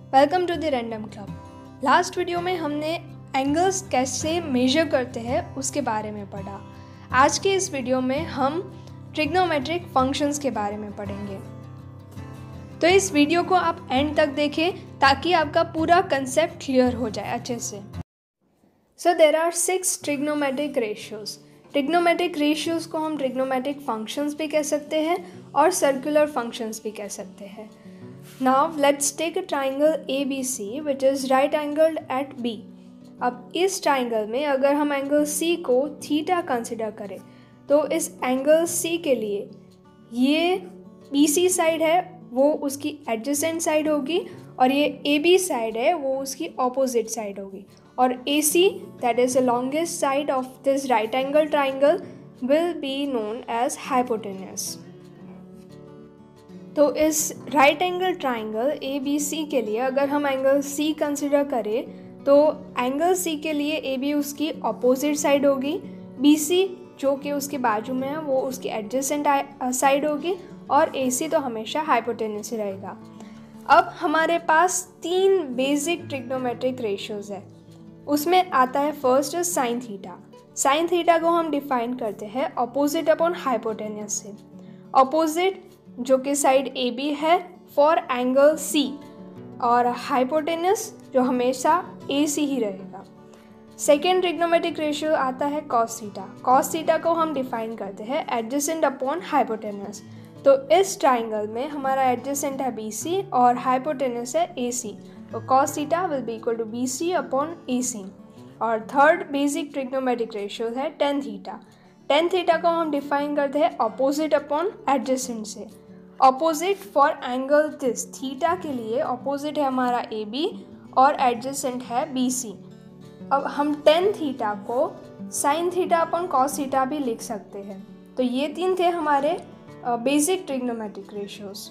Welcome to the random club. Last video में हमने angles कैसे मेजर करते हैं उसके बारे में पढ़ा। आज के इस वीडियो में हम ट्रिग्नोमेट्रिक फंक्शंस के बारे में पढ़ेंगे। तो इस वीडियो को आप एंड तक देखें ताकि आपका पूरा कंसेप्ट क्लियर हो जाए अच्छे से। So there are 6 trigonometric ratios. Trigonometric ratios को हम ट्रिग्नोमेट्रिक फंक्शंस भी कह सकते हैं और सर्कुलर फंक्शंस भी कह सकते हैं। Now let's take a triangle ABC which is right angled at B. अब इस ट्राइंगल में अगर हम एंगल C को थीटा कंसिडर करें तो इस एंगल C के लिए ये BC साइड है वो उसकी एडजेसेंट साइड होगी और ये AB साइड है वो उसकी ऑपोजिट साइड होगी और AC that is the longest side of this right angle triangle will be known as hypotenuse. तो इस राइट एंगल ट्राइंगल ABC के लिए अगर हम एंगल C कंसिडर करें तो एंगल C के लिए AB उसकी ऑपोजिट साइड होगी, BC जो कि उसके बाजू में है वो उसकी एडजेसेंट साइड होगी और AC तो हमेशा हाइपोटेन्यूस रहेगा। अब हमारे पास 3 बेसिक ट्रिग्नोमेट्रिक रेशियोज है। उसमें आता है first sine theta. Sine theta को हम डिफाइन करते हैं ऑपोजिट अपॉन हाइपोटेन्यूस से। ऑपोजिट जो कि साइड AB है फॉर एंगल C और हाइपोटेन्यूस जो हमेशा AC ही रहेगा। सेकेंड ट्रिग्नोमेट्रिक रेशियो आता है कॉस थीटा। कॉस थीटा को हम डिफाइन करते हैं एडजेसेंट अपॉन हाइपोटेन्यूस। तो इस ट्राइंगल में हमारा एडजेसेंट है BC और हाइपोटेन्यूस है AC, तो cos theta will be equal to BC upon AC। और थर्ड बेसिक ट्रिग्नोमेट्रिक रेशियो है टेन थीटा। टेन थीटा को हम डिफाइन करते हैं ऑपोजिट अपॉन एडजेसेंट से। Opposite for angle this theta के लिए ऑपोजिट है हमारा AB और एडजेसेंट है BC। अब हम टेन थीटा को sine theta upon cos theta भी लिख सकते हैं। तो ये 3 थे हमारे बेसिक ट्रिग्नोमेट्रिक रेशियोज।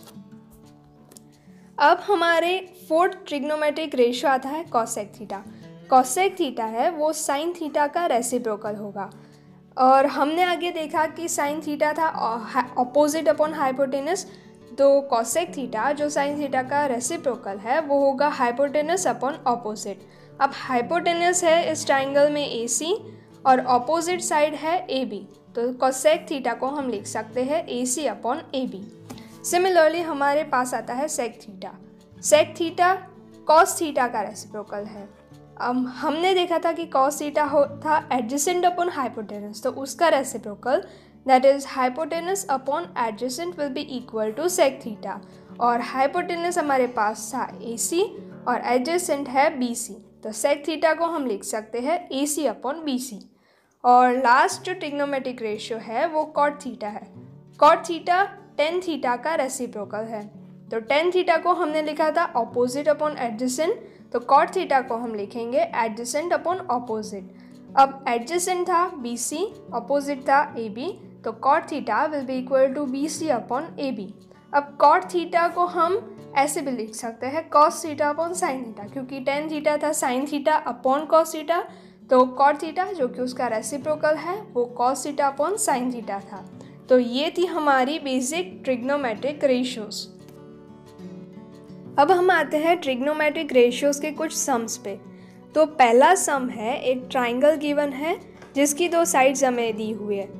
अब हमारे फोर्थ ट्रिग्नोमेट्रिक रेशियो आता है कॉसेक थीटा। कॉसेक थीटा है वो साइन थीटा का रेसिप्रोकल होगा और हमने आगे देखा कि साइन थीटा था ऑपोजिट अपॉन हाइपोटेनस, तो कॉसेक थीटा जो साइन थीटा का रेसिप्रोकल है वो होगा हाइपोटेनस अपॉन ऑपोजिट। अब हाइपोटेनस है इस ट्राइंगल में AC और ऑपोजिट साइड है AB, तो कॉसेक थीटा को हम लिख सकते हैं AC अपॉन AB। सिमिलरली हमारे पास आता है sec theta. Sec theta cos theta का रेसिप्रोकल है। अब हमने देखा था कि कॉस थीटा था एडजेसेंट अपॉन हाइपोटेनस, तो उसका reciprocal that is hypotenuse upon adjacent will be equal to sec theta और हाइपोटेनस हमारे पास था AC और एडजेसेंट है BC, तो सेक थीटा को हम लिख सकते हैं AC अपॉन BC। और लास्ट जो ट्रिग्नोमेट्रिक रेशियो है वो कॉट थीटा है। कॉट थीटा टेन थीटा का रेसिप्रोकल है, तो टेन थीटा को हमने लिखा था ऑपोजिट अपॉन एडजेसेंट, तो कॉट थीटा को हम लिखेंगे एडजेसेंट अपॉन ऑपोजिट। अब एडजेसेंट था BC, ऑपोजिट था AB, तो cot theta will be equal to BC upon AB। अब कॉट थीटा को हम ऐसे भी लिख सकते हैं cos theta upon sine theta, क्योंकि टेन थीटा था sine theta upon cos theta, तो कॉट थीटा जो कि उसका रेसिप्रोकल है वो cos theta upon sine theta था। तो ये थी हमारी बेसिक ट्रिग्नोमेट्रिक रेशियोज। अब हम आते हैं ट्रिग्नोमेट्रिक रेशियोज के कुछ सम्स पे। तो पहला सम है एक ट्राइंगल गिवन है जिसकी 2 साइड्स हमें दी हुई है।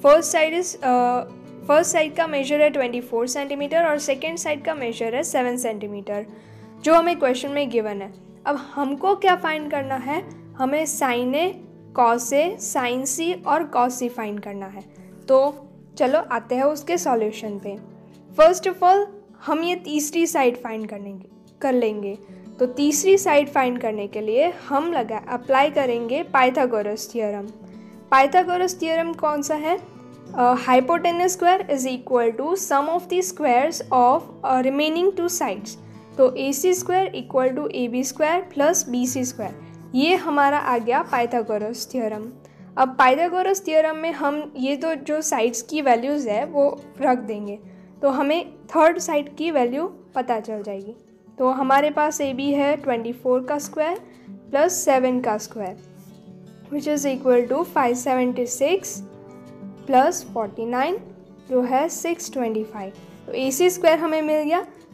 फर्स्ट साइड का मेजर है 24 सेंटीमीटर और सेकेंड साइड का मेजर है 7 सेंटीमीटर जो हमें क्वेश्चन में गिवन है। अब हमको क्या फाइंड करना है, हमें sine A, cos A, sine C और कॉस सी फाइंड करना है। तो चलो आते हैं उसके सॉल्यूशन पे। फर्स्ट ऑफ ऑल हम ये तीसरी साइड फाइंड कर लेंगे। तो तीसरी साइड फाइंड करने के लिए हम अप्लाई करेंगे पाइथागोरस थ्योरम। पाइथागोरस थ्योरम कौन सा है? Hypotenuse square is equal to sum of the squares of remaining 2 sides, तो AC square equal to AB square plus BC square. ये हमारा आ गया पाइथागोरस थ्योरम। अब पाइथागोरस थ्योरम में हम ये तो जो साइड्स की वैल्यूज़ है वो रख देंगे, तो हमें थर्ड साइड की वैल्यू पता चल जाएगी। तो हमारे पास AB है 24 का स्क्वायर प्लस 7 का square which is equal to 576 plus 49 जो है 625। तो AC स्क्वायर हमें मिल गया,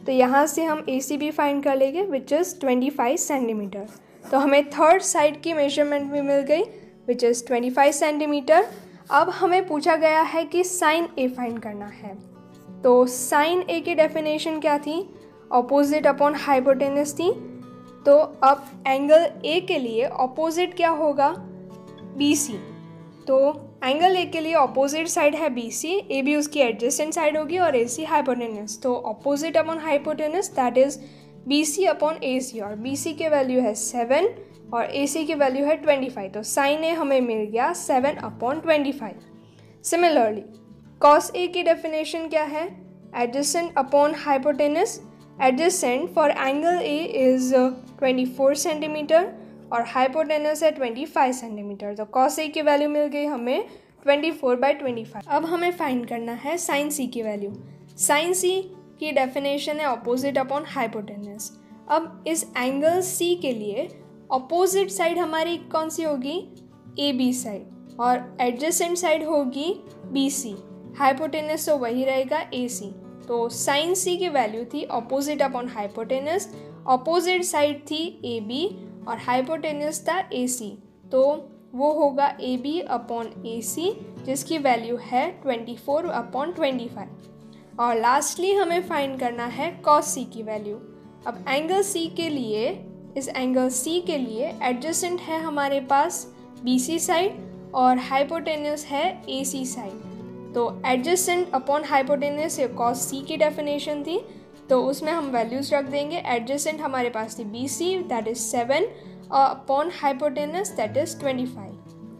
तो यहाँ से हम AC भी फाइंड कर लेंगे विच इज़ 25 सेंटीमीटर। तो हमें थर्ड साइड की मेजरमेंट भी मिल गई विच इज़ 25 सेंटीमीटर। अब हमें पूछा गया है कि साइन A फाइंड करना है। तो साइन A की डेफिनेशन क्या थी? ऑपोजिट अपॉन हाइपोटेनस थी। तो अब एंगल A के लिए ऑपोजिट क्या होगा? BC। तो एंगल A के लिए ऑपोजिट साइड है BC, AB उसकी एडजेसेंट साइड होगी और AC हाइपोटेनस। तो opposite upon hypotenuse that is BC upon AC, और BC के वैल्यू है 7 और AC की वैल्यू है 25। तो साइन A हमें मिल गया 7 अपॉन 25। सिमिलरली कॉस A की डेफिनेशन क्या है? Adjacent upon hypotenuse. Adjacent for angle A is 24 centimetre और हाइपोटेनस है 25 सेंटीमीटर। तो कॉस A की वैल्यू मिल गई हमें 24/25। अब हमें फाइंड करना है साइन C की वैल्यू। साइन C की डेफिनेशन है ऑपोजिट अपॉन हाइपोटेनस। अब इस एंगल C के लिए ऑपोजिट साइड हमारी कौन सी होगी? AB साइड, और एडजेसेंट साइड होगी BC। हाइपोटेनस तो वही रहेगा AC। तो साइन C की वैल्यू थी opposite upon hypotenuse, opposite side थी AB और हाइपोटेनस था AC। तो वो होगा AB अपॉन AC जिसकी वैल्यू है 24/25। और लास्टली हमें फाइंड करना है कॉस C की वैल्यू। अब एंगल C के लिए, इस एंगल C के लिए एडजेसेंट है हमारे पास BC साइड और हाइपोटेनस है AC साइड। तो एडजेसेंट अपॉन हाइपोटेनस ये कॉस C की डेफिनेशन थी, तो उसमें हम वैल्यूज़ रख देंगे। एडजेसेंट हमारे पास थी BC that is 7 upon hypotenuse that is 25।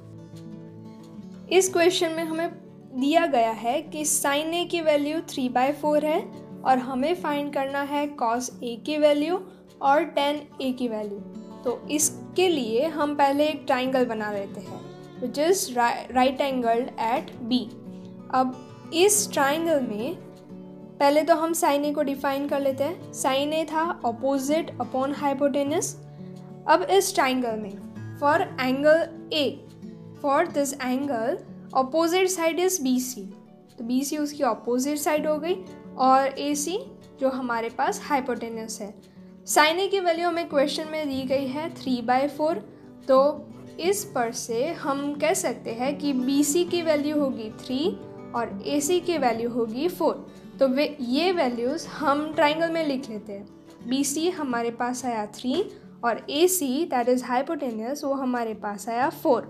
इस क्वेश्चन में हमें दिया गया है कि साइन A की वैल्यू 3/4 है और हमें फाइंड करना है कॉस A की वैल्यू और tan A की वैल्यू। तो इसके लिए हम पहले एक ट्राइंगल बना लेते हैं which is right angled at B। अब इस ट्राइंगल में पहले तो हम साइन A को डिफाइन कर लेते हैं। साइन A था ऑपोजिट अपॉन हाइपोटेनस। अब इस ट्राइंगल में for angle A, for this angle opposite side is BC, तो BC उसकी ऑपोजिट साइड हो गई और AC जो हमारे पास हाइपोटेनस है। साइन A की वैल्यू हमें क्वेश्चन में दी गई है 3/4। तो इस पर से हम कह सकते हैं कि BC की वैल्यू होगी 3 और AC की वैल्यू होगी 4। तो वे ये वैल्यूज़ हम ट्राइंगल में लिख लेते हैं। BC हमारे पास आया 3 और AC दैट इज़ हाइपोटेनस वो हमारे पास आया 4।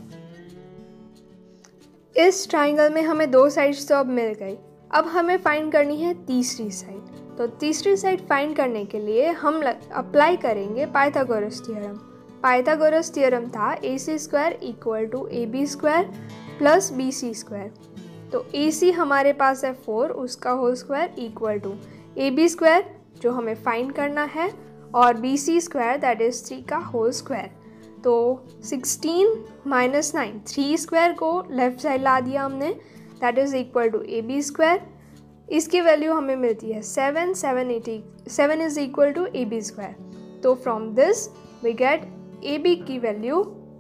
इस ट्राइंगल में हमें दो साइड्स तो अब मिल गई। अब हमें फाइंड करनी है तीसरी साइड। तो तीसरी साइड फाइंड करने के लिए हम अप्लाई करेंगे पाइथागोरस थ्योरम। पाइथागोरस थ्योरम था AC² = AB² + BC²। तो AC हमारे पास है 4, उसका whole square equal to AB² जो हमें फाइंड करना है और BC² दैट इज़ 3 का होल स्क्वायर। तो 16 - 9, 3 स्क्वायर को लेफ्ट साइड ला दिया हमने that is equal to AB²। इसकी वैल्यू हमें मिलती है 7 इज़ इक्वल टू AB²। तो from this we get AB की वैल्यू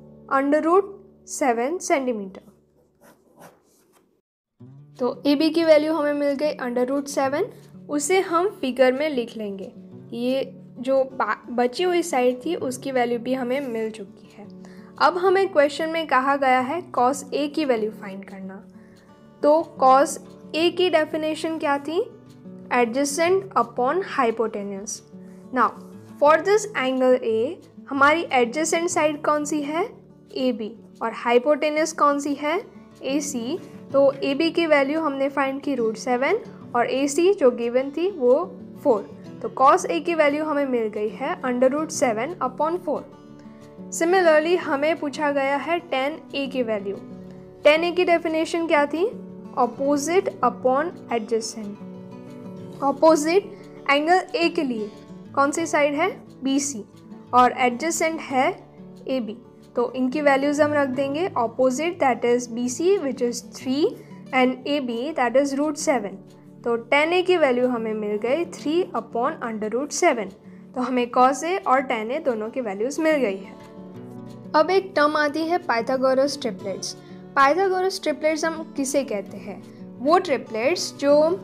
√7 सेंटीमीटर। तो AB की वैल्यू हमें मिल गई √7। उसे हम फिगर में लिख लेंगे। ये जो बची हुई साइड थी उसकी वैल्यू भी हमें मिल चुकी है। अब हमें क्वेश्चन में कहा गया है कॉस A की वैल्यू फाइंड करना। तो कॉस A की डेफिनेशन क्या थी? Adjacent upon hypotenuse. Now for this angle A हमारी एडजेसेंट साइड कौन सी है? AB, और हाइपोटेनस कौन सी है? AC। तो AB की वैल्यू हमने फाइंड की √7 और AC जो गिवन थी वो 4। तो cos A की वैल्यू हमें मिल गई है √7/4। सिमिलरली हमें पूछा गया है tan A की वैल्यू। tan A की डेफिनेशन क्या थी? Opposite upon adjacent. Opposite angle A के लिए कौन सी साइड है? BC, और एडजेसेंट है AB। तो इनकी वैल्यूज़ हम रख देंगे। Opposite that is BC which is 3 and AB that is √7। तो tan A की वैल्यू हमें मिल गई 3/√7। तो हमें cos A और tan A दोनों की वैल्यूज़ मिल गई है। अब एक टर्म आती है पाइथागोरस ट्रिपलेट्स। पाइथागोरस ट्रिपलेट्स हम किसे कहते हैं? वो ट्रिपलेट्स जो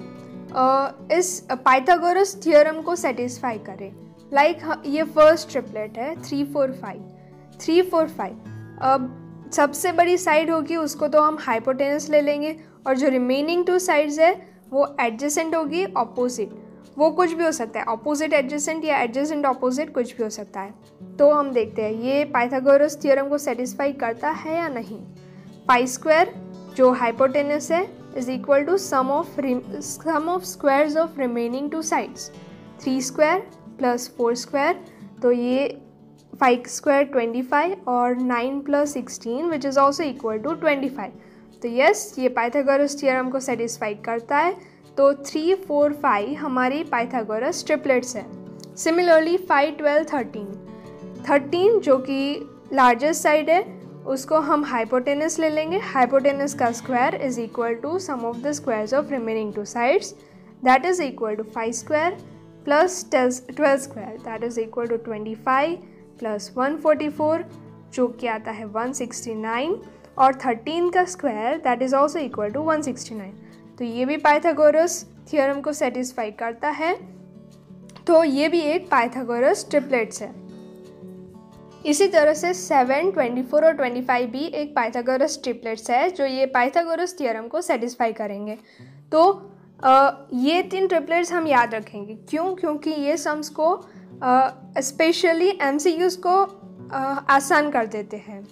इस पाइथागोरस थ्योरम को सेटिस्फाई करें। लाइक ये फर्स्ट ट्रिपलेट है 3 4 5 3 4 5। अब सबसे बड़ी साइड होगी उसको तो हम हाइपोटेनस ले लेंगे, और जो रिमेनिंग 2 साइड्स है वो एडजेसेंट होगी, ऑपोजिट। वो कुछ भी हो सकता है, ऑपोजिट एडजेसेंट या एडजेसेंट ऑपोजिट, कुछ भी हो सकता है। तो हम देखते हैं ये पाइथागोरस थ्योरम को सेटिस्फाई करता है या नहीं। पाई स्क्वायर जो हाइपोटेनस है is equal to sum of squares of remaining 2 sides. 3 square plus 4 square, तो ये 5 स्क्वायर 25 और 9 plus 16 which is also equal to 25। तो यस, ये पाइथागोरस थ्योरम को सेटिस्फाई करता है। तो 3 4 5 हमारी पाइथागोरस ट्रिपलेट्स है। सिमिलरली 5 12 13 जो कि लार्जेस्ट साइड है उसको हम हाइपोटेनस ले लेंगे। हाइपोटेनस का square is equal to sum of the squares of remaining 2 sides, that is equal to 5 square plus 12 square, that is equal to 25 plus 144 जो कि आता है 169, और 13 का square that is also equal to 169। तो ये भी पाइथागोरस थ्योरम को सेटिस्फाई करता है। तो ये भी एक पाइथागोरस ट्रिपलेट्स है। इसी तरह से 7 24 और 25 भी एक पाइथागोरस ट्रिपलेट्स है जो ये पाइथागोरस थ्योरम को सेटिस्फाई करेंगे। तो ये 3 ट्रिपलेट्स हम याद रखेंगे। क्यों? क्योंकि ये सम्स को स्पेशली एमसीक्यूज को आसान कर देते हैं।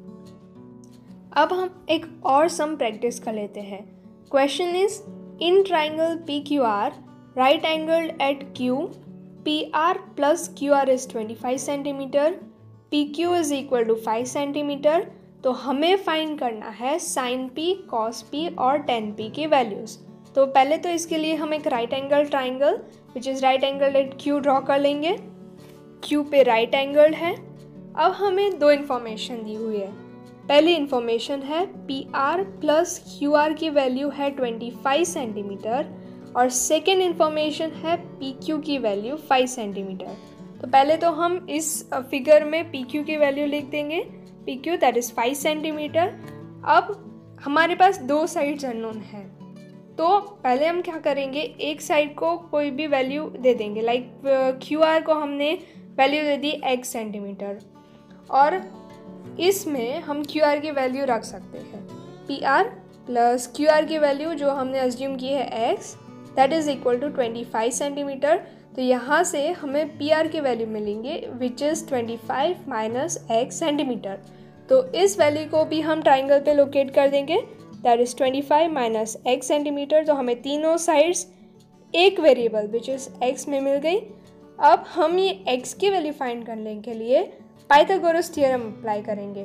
अब हम एक और सम प्रैक्टिस कर लेते हैं। Question is in triangle PQR right angled at Q, PR plus QR is 25 centimetre, PQ is equal to 5 centimetre. तो हमें फाइंड करना है साइन P, cos P और tan P की वैल्यूज़। तो पहले तो इसके लिए हम एक right angle triangle which is right angle at Q draw कर लेंगे। Q पे राइट एंगल है। अब हमें 2 इन्फॉर्मेशन दी हुई है। पहली इन्फॉर्मेशन है PR प्लस QR की वैल्यू है 25 सेंटीमीटर, और सेकेंड इन्फॉर्मेशन है PQ की वैल्यू 5 सेंटीमीटर। तो पहले तो हम इस फिगर में PQ की वैल्यू लिख देंगे, PQ दैट इज़ 5 सेंटीमीटर। अब हमारे पास 2 साइड्स अननोन हैं, तो पहले हम क्या करेंगे, एक साइड को कोई भी वैल्यू दे देंगे। लाइक QR को हमने वैल्यू दे दी x सेंटीमीटर, और इसमें हम QR की वैल्यू रख सकते हैं। PR प्लस QR की वैल्यू जो हमने अज्यूम की है x that is equal to 25 centimetre. तो यहाँ से हमें PR की वैल्यू मिलेंगे which is 25 minus x centimetre. तो इस वैल्यू को भी हम ट्राइंगल पे लोकेट कर देंगे, that is 25 minus x centimetre. तो हमें तीनों साइड्स एक वेरिएबल विच इज़ x में मिल गई। अब हम ये x की वैल्यू फाइंड करने के लिए पाइथागोरस थ्योरम अप्लाई करेंगे।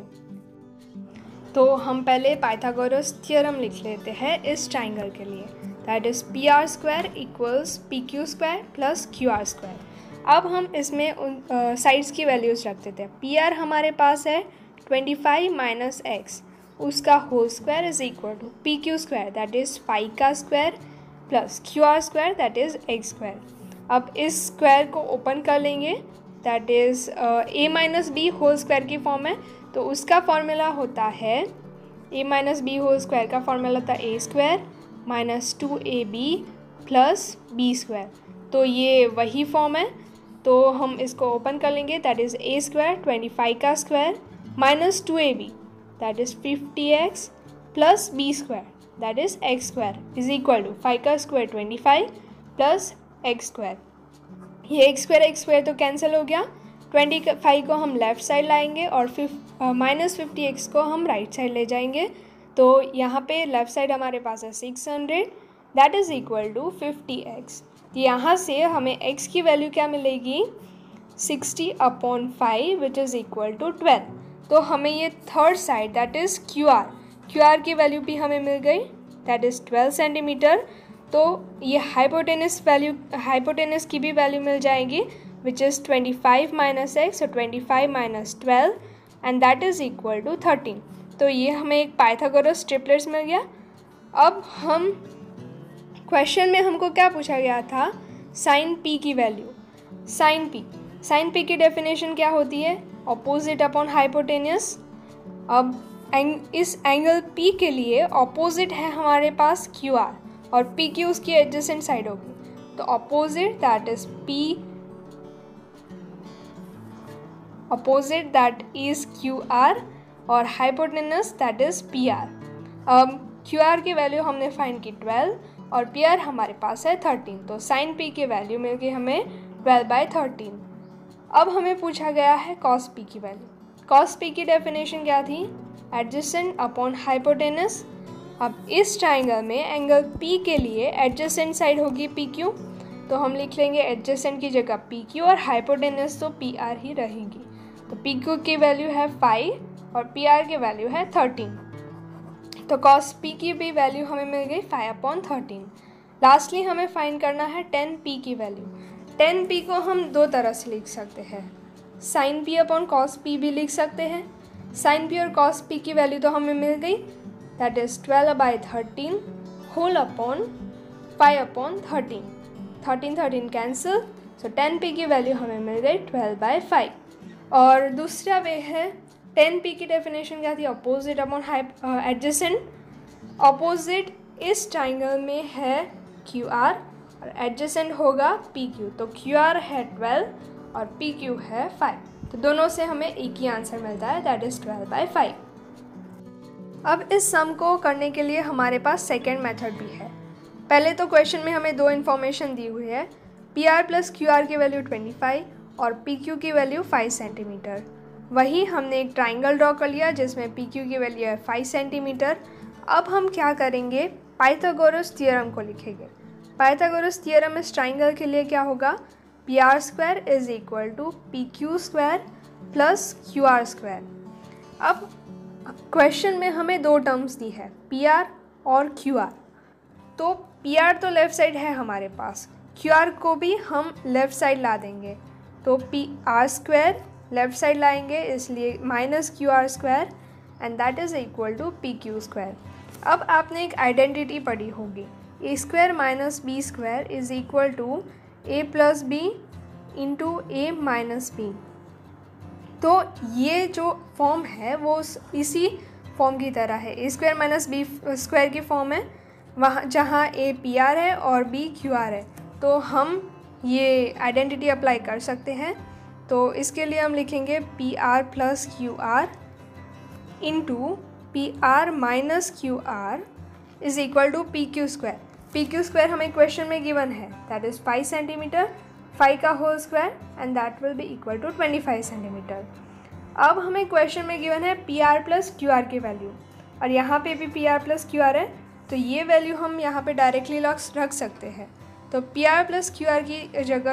तो हम पहले पाइथागोरस थ्योरम लिख लेते हैं इस ट्राइंगल के लिए, that is PR square equals PQ square plus QR square. अब हम इसमें उन साइड्स की वैल्यूज़ रख देते हैं। PR हमारे पास है 25 माइनस x, उसका whole square is equal to PQ square that is 5 का square plus QR square that is x square. अब इस स्क्वायर को ओपन कर लेंगे, that is a minus b whole square की फॉर्म है। तो उसका फॉर्मूला होता है a minus b whole square का फॉर्मूला होता है a square minus 2ab plus b square. तो ये वही फॉर्म है। तो हम इसको ओपन कर लेंगे, दैट इज़ a स्क्वायर 25 का square minus 2ab that is 50x plus b square that is x square is equal to 5 का स्क्वायर 25 प्लस x स्क्वायर। ये x स्क्वायर तो कैंसिल हो गया। 25 को हम लेफ़्ट साइड लाएंगे और माइनस 50x को हम राइट साइड ले जाएंगे। तो यहाँ पे लेफ़्ट साइड हमारे पास है 600 that is equal to 50x। यहाँ से हमें x की वैल्यू क्या मिलेगी, 60/5 विच इज़ इक्वल टू 12। तो हमें ये third side that is QR की वैल्यू भी हमें मिल गई, दैट इज़ 12 सेंटीमीटर। तो ये हाइपोटेनस की भी वैल्यू मिल जाएगी विच इज़ 25 माइनस x और 25 minus 12 and that is equal to 13। तो ये हमें एक पाइथागोरस ट्रिपलेट्स मिल गया। अब हम क्वेश्चन में हमको क्या पूछा गया था, साइन P की वैल्यू। साइन P की डेफिनेशन क्या होती है, ऑपोजिट अपॉन हाइपोटेनियस। अब इस एंगल P के लिए ऑपोजिट है हमारे पास QR और पी क्यू उसकी एडजेसेंट साइड होगी। तो opposite that is P, opposite that is Q R और hypotenuse that is P R. अब क्यू आर की वैल्यू हमने फाइंड की 12 और पी आर हमारे पास है 13, तो साइन पी की वैल्यू मिल गई हमें 12/13। अब हमें पूछा गया है कॉस पी की वैल्यू। कॉस पी की डेफिनेशन क्या थी? Adjacent upon hypotenuse. अब इस ट्राइंगल में एंगल पी के लिए एडजेसेंट साइड होगी पी क्यू, तो हम लिख लेंगे एडजेसेंट की जगह पी क्यू और हाइपोटेनस तो पी आर ही रहेगी। तो पी क्यू की वैल्यू है 5 और पी आर की वैल्यू है 13। तो कॉस पी की भी वैल्यू हमें मिल गई 5/13। लास्टली हमें फाइंड करना है 10p की वैल्यू। 10p को हम दो तरह से लिख सकते हैं, sine p upon cos p भी लिख सकते हैं। साइन p और कॉस p की वैल्यू तो हमें मिल गई, that is 12/13 whole upon 5/13। 13 cancel, so 10p की वैल्यू हमें मिल गई 12/5। और दूसरा वे है 10p की डेफिनेशन क्या थी? Opposite upon adjacent. अपोजिट इस ट्राइंगल में है क्यू आर और एडजेसेंट होगा पी क्यू, तो क्यू आर है 12 और पी क्यू है 5, तो दोनों से हमें एक ही आंसर मिलता है, दैट इज़ 12/5। अब इस सम को करने के लिए हमारे पास सेकेंड मेथड भी है। पहले तो क्वेश्चन में हमें दो इन्फॉर्मेशन दी हुई है, P R plus Q R की वैल्यू 25 और पी क्यू की वैल्यू 5 सेंटीमीटर। वही हमने एक ट्राइंगल ड्रॉ कर लिया जिसमें पी क्यू की वैल्यू है 5 सेंटीमीटर। अब हम क्या करेंगे? पाइथागोरस थ्योरम को लिखेंगे। पाइथागोरस थ्योरम इस ट्राइंगल के लिए क्या होगा? P R square is equal to P Q square plus Q R square. अब क्वेश्चन में हमें दो टर्म्स दी है, पी आर और क्यू आर। तो पी आर तो लेफ़्ट साइड है हमारे पास, क्यू आर को भी हम लेफ़्ट साइड ला देंगे, तो P R square left side लाएंगे, इसलिए minus Q R square and that is equal to P Q square. अब आपने एक आइडेंटिटी पढ़ी होगी, a square minus b square is equal to a plus b into a minus b. तो ये जो फॉर्म है वो इसी फॉर्म की तरह है, a square minus b square की फॉर्म है, वहाँ जहाँ ए पी आर है और बी क्यू आर है। तो हम ये आइडेंटिटी अप्लाई कर सकते हैं। तो इसके लिए हम लिखेंगे P R plus Q R into P R minus Q R is equal to P Q square. P Q square हमें क्वेश्चन में गिवन है, दैट इज़ 5 सेंटीमीटर, 5 का whole square and that will be equal to 25 centimetre. अब हमें question में given है P R plus Q R की value, और यहाँ पे भी P R plus Q R है, तो ये वैल्यू हम यहाँ पे डायरेक्टली रख सकते हैं। तो P R plus Q R की जगह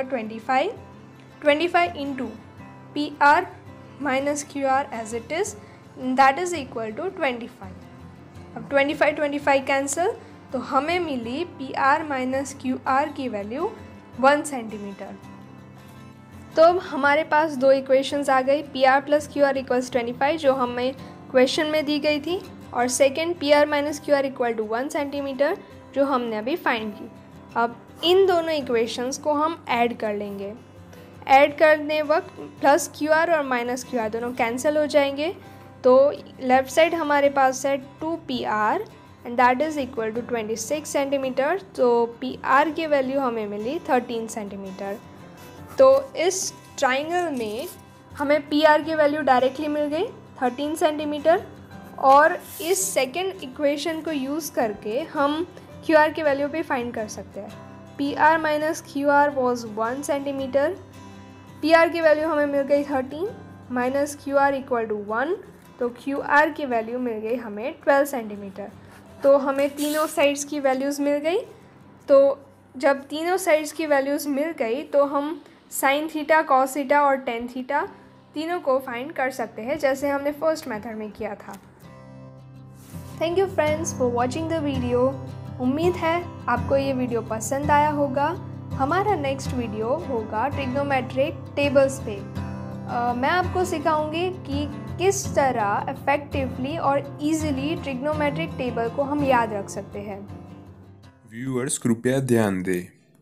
25 into P R minus Q R as it is, that is equal to 25। अब 25 कैंसिल, तो हमें मिली P R minus Q R की वैल्यू 1 सेंटीमीटर। तो अब हमारे पास दो इक्वेशंस आ गई, P R plus Q R equals 25 जो हमें क्वेश्चन में दी गई थी, और second P R minus Q are equal to 1 centimetre जो हमने अभी फाइंड की। अब इन दोनों इक्वेशंस को हम ऐड कर लेंगे। ऐड करने वक्त प्लस क्यू आर और माइनस क्यू आर दोनों कैंसिल हो जाएंगे, तो लेफ़्ट साइड हमारे पास है 2pr and that is equal to 26 centimetre. तो pr की वैल्यू हमें मिली 13 सेंटीमीटर। तो इस ट्राइंगल में हमें pr की वैल्यू डायरेक्टली मिल गई 13 सेंटीमीटर, और इस सेकेंड इक्वेशन को यूज़ करके हम qr की वैल्यू भी फाइंड कर सकते हैं। pr minus qr was 1 centimetre, pr की वैल्यू हमें मिल गई 13 माइनस qr इक्वल टू 1, तो qr की वैल्यू मिल गई हमें 12 सेंटीमीटर। तो हमें तीनों साइड्स की वैल्यूज़ मिल गई। तो जब तीनों साइड्स की वैल्यूज़ मिल गई तो हम साइन थीटा, कॉस थीटा और टेन थीटा तीनों को फाइंड कर सकते हैं, जैसे हमने फर्स्ट मेथड में किया था। Thank you friends for watching the video. उम्मीद है आपको ये वीडियो पसंद आया होगा। हमारा नेक्स्ट वीडियो होगा ट्रिग्नोमेट्रिक टेबल्स पे। मैं आपको सिखाऊंगी कि किस तरह इफेक्टिवली और इजीली ट्रिग्नोमेट्रिक टेबल को हम याद रख सकते हैं। व्यूअर्स कृपया ध्यान दें,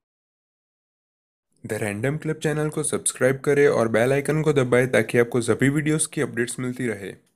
द रैंडम क्लब चैनल को सब्सक्राइब करें और बेल आइकन को दबाएं ताकि आपको सभी वीडियोस की अपडेट्स मिलती रहे।